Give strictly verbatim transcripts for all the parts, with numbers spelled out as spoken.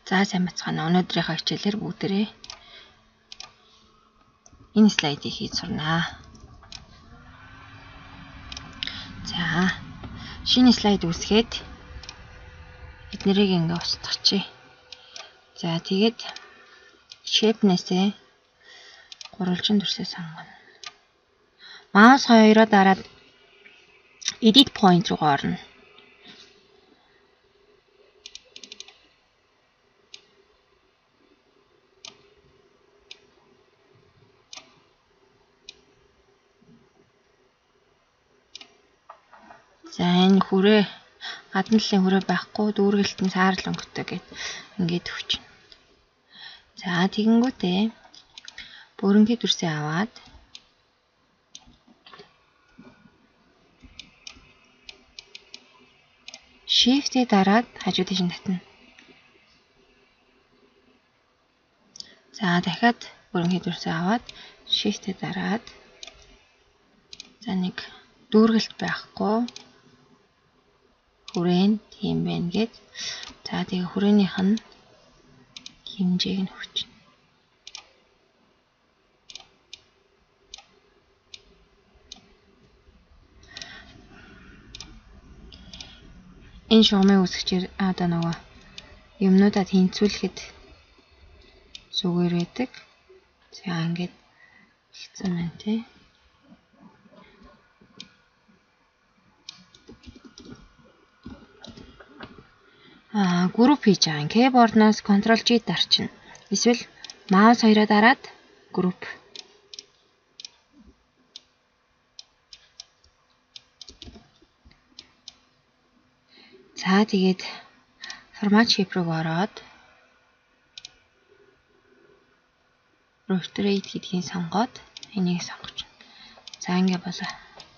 За сайн бацгаана. Өнөөдрийнхөө хичээлээр бүгдээрээ энэ слайдыг хийж сурнаа. За шинэ слайд үүсгээд эднэрийг ингээ устгачих. За тэгээд shape-нээсээ гурвалжин төрсөө сонгоно. Маус хоёроо дараад edit point руу орно. За энэ хүрээ гадна талын хүрээ байхгүй дүүргэлт нь саарл өнгөтэй гэд ингээд өгч. За тэгэнгүүтээ бүрэнхий дүрсээ аваад Shift-ийг дараад хажуу тийш нь татна. За дахиад бүрэнхий дүрсээ аваад Shift-ийг дараад за нэг дүүргэлт байхгүй хүрээ нь тийм байна гэд. За тэгээ хүрээнийх нь хэмжээг нь өгч. Энэ шугамын үсгчээр одоо нөгөө юмнуудаа тэнцвүүлэхэд зүгээр байдаг. За ингээд хийцэн байна тий. Аа, групп хийж байгаа. Keyboard-наас Ctrl G дарчна. Эсвэл маус хоёроо дараад групп. За тэгээд формат shape руу ороод rotate гэдгийг сонгоод энийг сонгож. За ингэ болоо.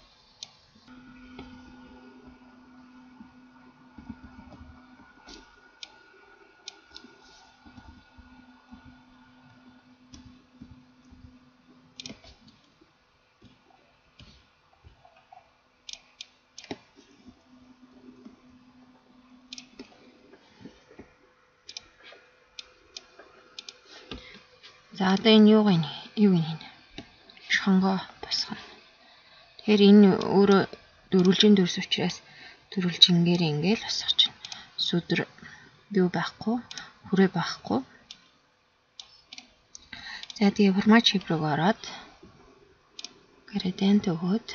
За одоо энэ юу гэнэ? Юу гэнэ? Шонгоо босгоно. Тэгэхээр энэ өөрөө дөрвөлжин дүрс учраас дөрвөлжингээр ингээл босгож байна. Сүдэр юу байхгүй, хүрээ байхгүй. За тэгээ формат shape руу ороод gradient өгөөд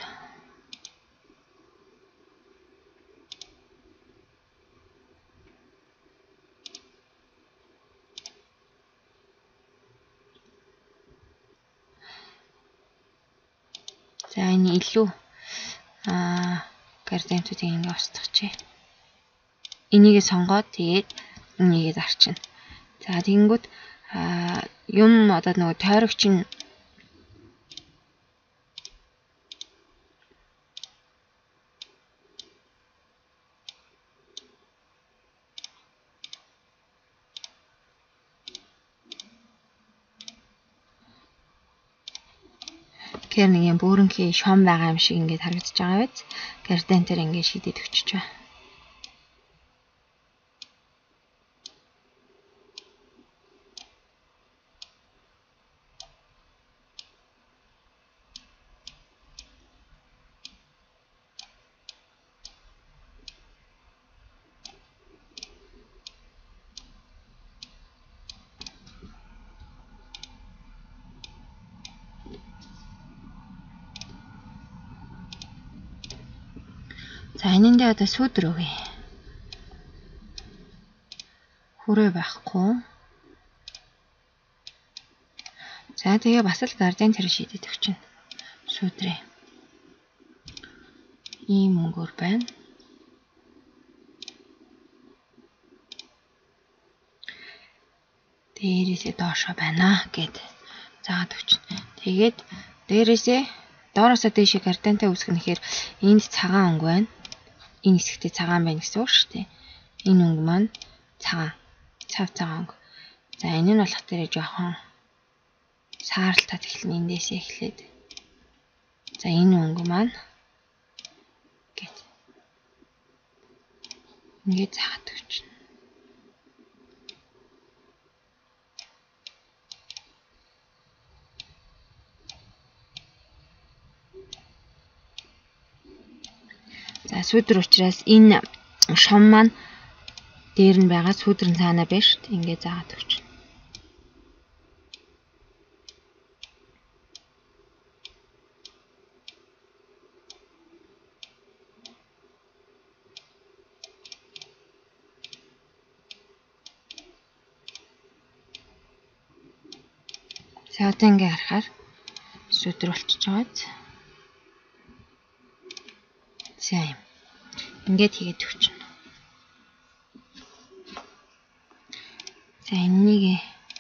за энэ илүү аа gradient-уудыг ингээ устгачээ. Энийгээ сонгоод тэгээд энийгээ зарчна. За тэгэнгүүт аа юм одоо нөгөө тойрогч нь тэгэхээр нэг юм бүрэнхий шом байгаа юм шиг ингээд харагдаж байгаа биз. Gradient-ээр ингээд шийдээд өчөж байна. За энэндээ одоо сүдэр өгье. Хүрээ байхгүй. За тэгээ бас л gradient хэрэг шийдээд өгч байна. Сүдрээ. Ийм өнгөөр байна. Дээрээсээ доошоо байна гэд заагаад өгч. Тэгээд дээрээсээ доороосоо дээшээ gradient-а үүсгэнэхээр энд цагаан өнгө байна. Энэ хэсэгтээ цагаан байна гэсэн үг шүү дээ. Энэ өнгө маань цагаан. Цав цагаан өнгө. За энэ нь болох дээр жоохон сааралтаад эхэлнэ эндээс эхлээд. За энэ өнгө маань гэт. Ингээд заагаад өгч. За сүйдэр учраас энэ шом маань дээр нь байгаа сүйдрэн цаанаа байна шүү дээ. Ингээ заагаад өгч. За одоо ингээ харахаар сүйдэр болчихж байгаа. За юм. Ингээд хийгээд өгч. За энийг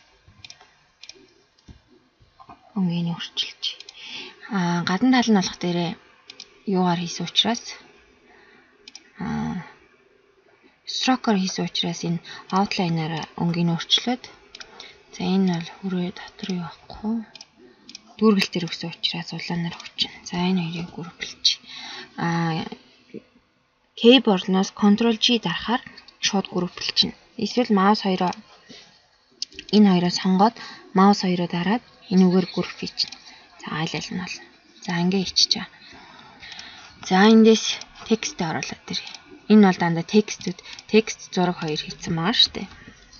өнгийн өрчилж. Аа гадна тал нь болох дээрээ юугаар хийсэн учраас аа строкер хийсэн учраас энэ outline-аар өнгийн өрчлөөд за энэ бол хүрээ дотор юу байхгүй. Дүүргэл дээр өгсөн учраас улаанаар өгч. За энэ хоёрыг групплж. Аа keyboard-ноос control G дарахаар шууд групплж. Эсвэл маус хоёроо энэ хоёроо сонгоод маус хоёроо дараад энэ үгээр групп хийчих. За айл айл нь бол. За ингээ хийчихэж байгаа. За эндээс текст оруулаад ирье. Энэ бол дандаа текстүүд, текст зураг хоёр хийцэн байгаа шүү дээ.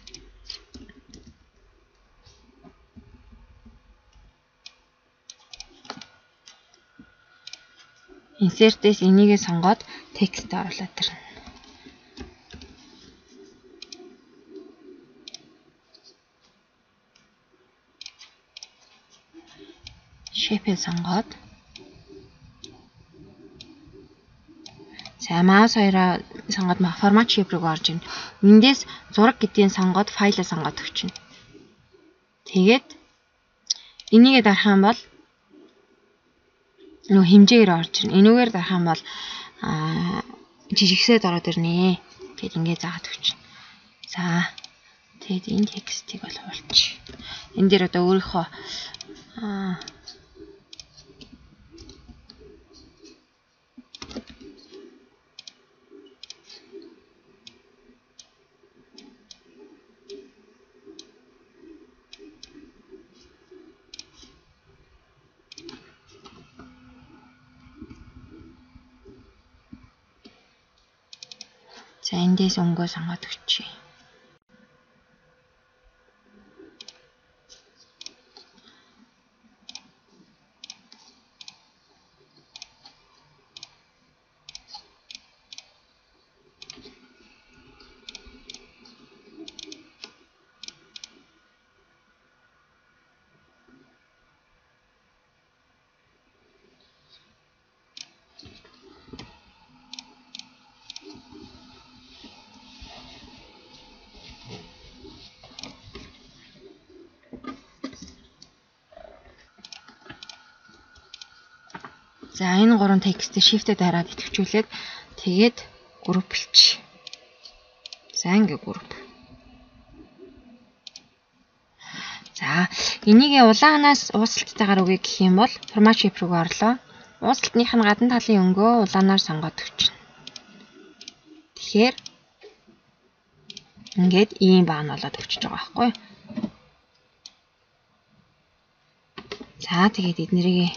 Insert-ээс энийгээ сонгоод текст оруулаад ирнэ. Shape-ийг сонгоод за маус хоёроо сонгоод формат shape руу орж ийн. Эндээс зураг гэдгийг сонгоод файлаа сонгоод өгчнө. Тэгээд энийгээ дарах юм бол нөө хэмжээгээр орж ирнэ. Энүүгээр дарах юм бол аа жижигсээд ороод ирнэ. Гэт ингээ заагаад өгч. За тэгээд энэ текстийг бол хуулчих. Энэ дээр одоо өөрийнхөө аа за эндээс өнгөө сонгоод өгчий. За энэ гурван текстийг shift-ээр дараад идэвхжүүлээд тэгээд групплж. За ингээ групп. За энийгээ улаанаас уусалтайгаар үгүй гэх юм бол format shape руу орлоо. Уусалтных нь гадна талын өнгөө улаанаар сонгоод өгч. Тэгэхээр ингээд ийм баан болоод өгчөж байгаа байхгүй. За тэгээд эднэрийг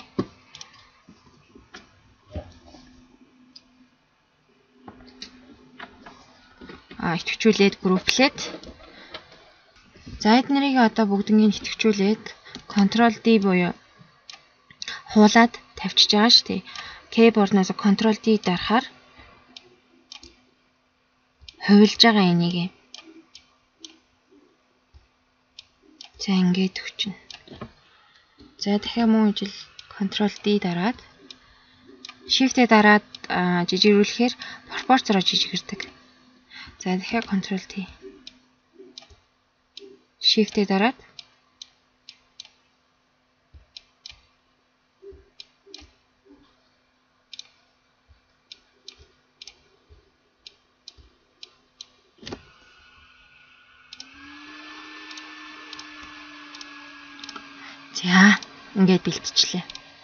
а идэвхжүүлээд групплээд за эднэрийг одоо бүгднийг идэвхжүүлээд control D буюу хуулаад тавьчихж байгаа шүү дээ. Keyboard-наас control D дарахаар хувилж байгаа энийг. За ингээд өгчнө. За дахиад мөн ижил control D дараад shift-ийг дараад жижигрүүлэхээр пропорцороо жижигэрдэг. За дахиад control T. Shift-ийг дараад за ингээд бэлтжлээ.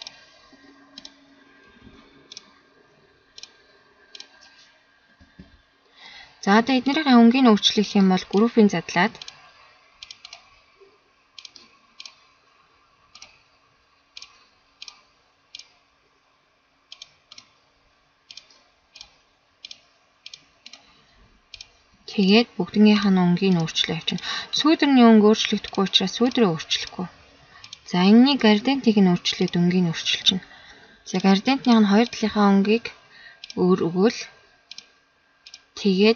За одоо эднэрийн өнгийг өөрчлөх юм бол группийн задлаад Тэгээд бүгднгийнх нь өнгийг өөрчлөө явуулна. Сүйдрийн өнгө өөрчлөгдөхгүй учраас сүйдрээ өөрчлөхгүй. За энэний градиентийг нь өөрчлөөд өнгийг нь өөрчилчихнэ. За градиентийн нь хоёр талынхаа өнгийг өөр өгөөл. Тэгээд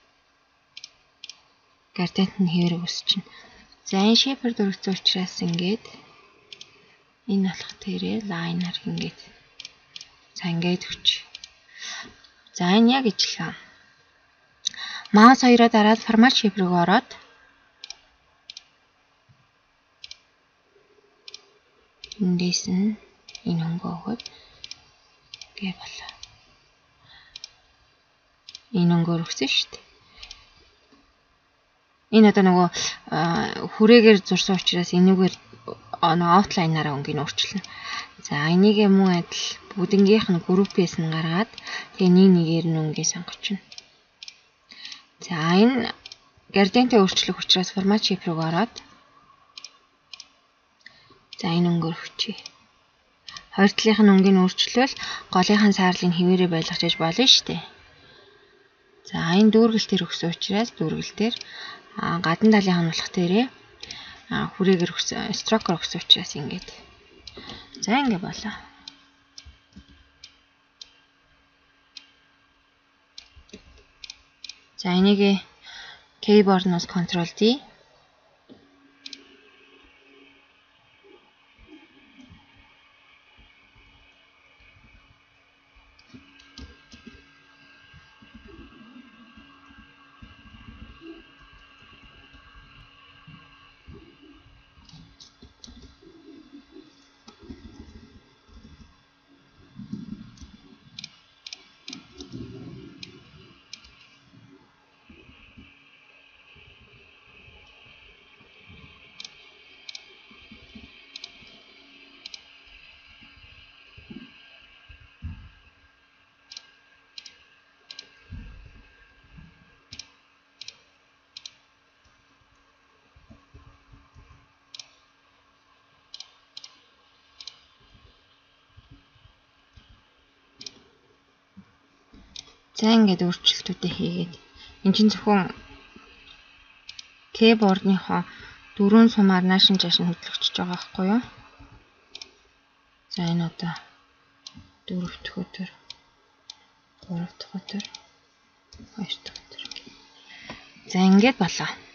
градиент нь хэвээр өсчихнэ. За энэ shaper дөрвсөн учраас ингээд энэ болох тэрэ лайнаар ингээд. За ингээд өгч. За энэ яг ижилхэн. Маус хоёроо дараад формат shaper руу ороод эндээс нь энэ өнгөө өгöd гээ болоо. Энэ өнгөөр өгсөн шүү дээ. Энэ одоо нөгөө хүрээгээр зурсан учраас энүүгээр аутлайнаараа өнгийг нь өөрчилнө. За энийг мөн адил бүгднгийнх нь группээс нь гаргаад тэгээ нэг нэгээр нь өнгийг сонгочихно. За энэ градиентээ өөрчлөх учраас формат shaper руу ороод за энэ өнгөөр өгчээ. Хоёр талынх нь өнгийг өөрчлөвөл голынхаа саарлыг хэвээрээ байлгachж болно шүү дээ. За энэ дүүргэлтээр өгсөн учраас дүүргэлтээр гадна талынх нь болох тэрэ хүрээгээр өгсөн строкер өгсөн учраас ингээд. За ингэ болоо. За энийг keyboard-ноос control D. За ингээд өөрчлөлтүүдээ хийгээд энэ чинь зөвхөн keyboard-ныхоо дөрвөн сумаар нааш нь жааш нь хөдлөгдөж байгаа байхгүй юу? За энэ одоо дөрөв дэх өдөр, гурав дахь өдөр, хоёр дахь өдөр. За ингээд болоо.